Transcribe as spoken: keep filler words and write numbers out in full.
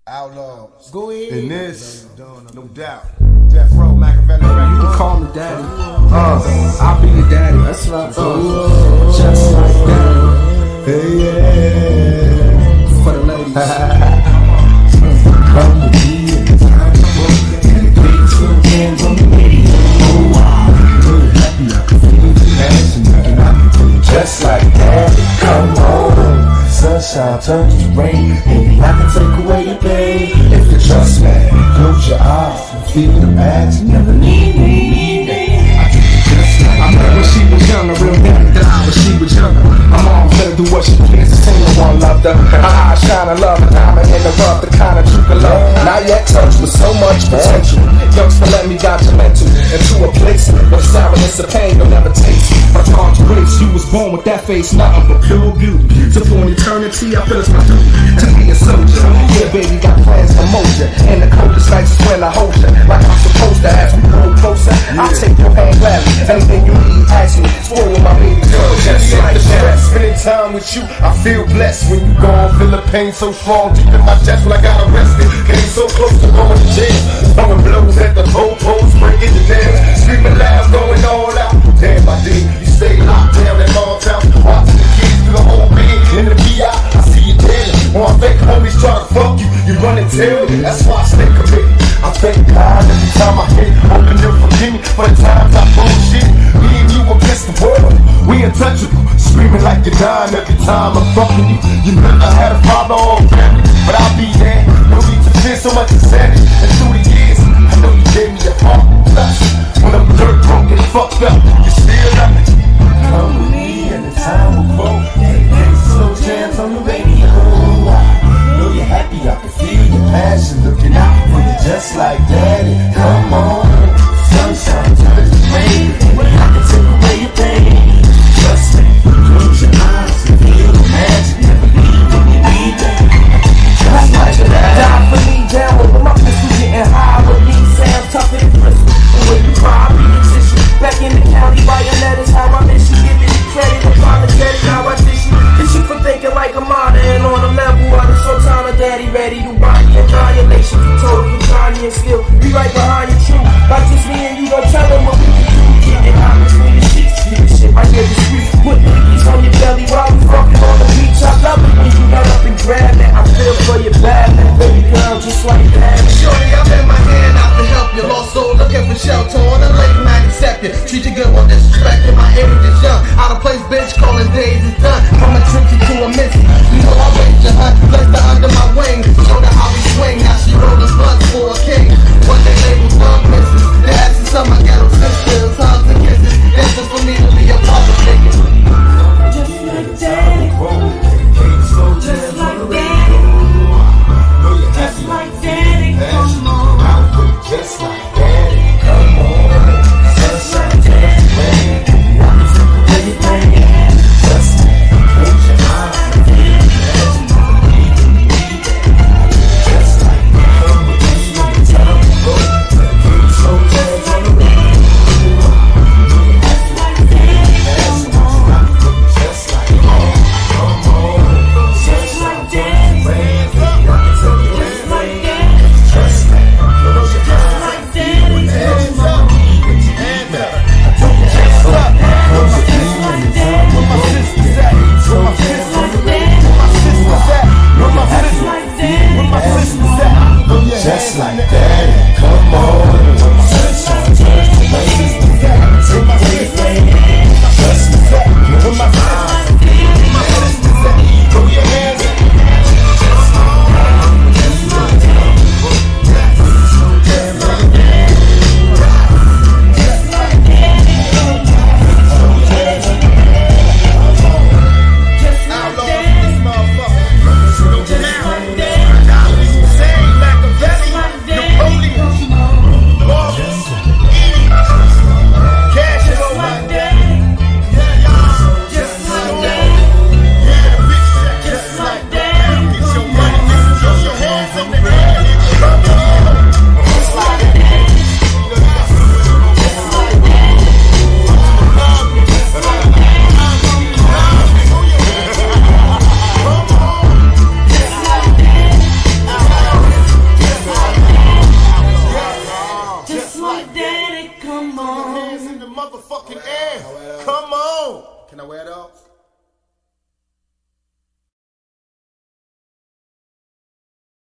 Outlawz. Go ahead. In this, no doubt. Death Row, Makaveli. You can call me daddy. Uh, I'll be your daddy. That's right. Uh, just like that. Hey, yeah. For the ladies. Come with me and the big two hands on the radio. Oh, wow. Really happy I can feel the passion. And I can feel it just like that. Come on. Sunshine turns to rain. Maybe I can take away your pain. If you trust me, close your eyes and feel the passion. Never need me, need me. I met when she was young, a real daddy died when she was young. My mom let her do what she can to sing the one loved her. Her eyes shine and love, and diamond in the rough, the kind of true love. Not yet touched with so much potential. Youngster let me got your mental into a place where sourness of pain you'll never taste. My charge grace, you was born with that face, nothing but pure beauty. So for an eternity, I feel it's my duty to be a soldier. Yeah, baby, got plans for motion. And the coldest nights is when I hold you like I'm supposed to. As we grow closer, I'll take your hand gladly. Anything you need, ask me. Spoil my baby girl, just like that. Spending time with you, I feel blessed. When you gone, feel the pain so strong deep in my chest. When I got arrested, came so close to going to jail. Throwing blows at the goalposts, breaking the nails, screaming loud, going all out. Damn, my D, you stay locked down at all times. Watching the kids through the whole being in the V I. I see you daily. When my fake homies try to fuck you, you run and tell me. That's why I stay committed. I thank God every time I hit, hoping they'll forgive me for the times I bullshit. Me and you against the world, we untouchable. Screaming like you're dying every time I'm fucking you. You never had a father or a family, but I'll be there. No need to fear so much insanity. And through the years, I know you gave me your heart and touch. When I'm dirt broke and fucked up, you still love me. Come with me and the time will grow. Take slow jams on the radio. I know you're happy, I can feel your passion looking out for you just like daddy. Come on, sunshine turns to rain. I can take away your pain. Trust me, close your eyes and feel the magic. Never leave when you need that. Just like that. Die for me, down with my pistol getting high with me. Sound tougher than crystal. And when you cry, I be the tissue. Back in the county, writing letters, how I miss you. Give me the credit, apologetic, how I dish you. This shit for thinking like a modern. And on the level, I was so time of daddy ready to body annihilation. You told him Kanye and still be right behind you, true. Like just me and you, don't tell him what we can do. Getting high between the sheets. Keep the shit right here the street. Put niggas on your belly while we fucking on the beach. I love it when you run up and grab it. I feel for your bad man, baby girl, just like that. Shorty, I'm in my hand out to help you. Lost soul looking for shelter on a late night accepted. Treat you good while disrespecting my age is young. Out of place, bitch, calling days is done. From a tricky to a missy. You know I raised your hunt, placed her under my wing. Showed her how we swing, now she rollin' blunts for a king. One day labels dog misses. They asking some of my ghetto sisters, hugs and kisses. It's just for me to be a part of nigga. Just like daddy. Just like daddy. Just like daddy. Come on. Just like daddy. Come on. Just like daddy. I can take away your pain. Just close your eyes and feel the magic. Never leave when you need that. Just like daddy. Just like daddy. Slow jams on the radio. Just like daddy. Just like daddy. Come on. Just like daddy. I can take away your pain. Trust me. Close your eyes. Just like that, come on. Sunshine turns to rain. Take my pain. Just like that, with my eyes. Throw your hands up. Just like that, just like that. So damn like that. Just like that. So damn like that. Just like that. This motherfucker. So damn like that. Hussein, Makaveli, Napoleon. motherfucking air. Come on. Can I wear it off?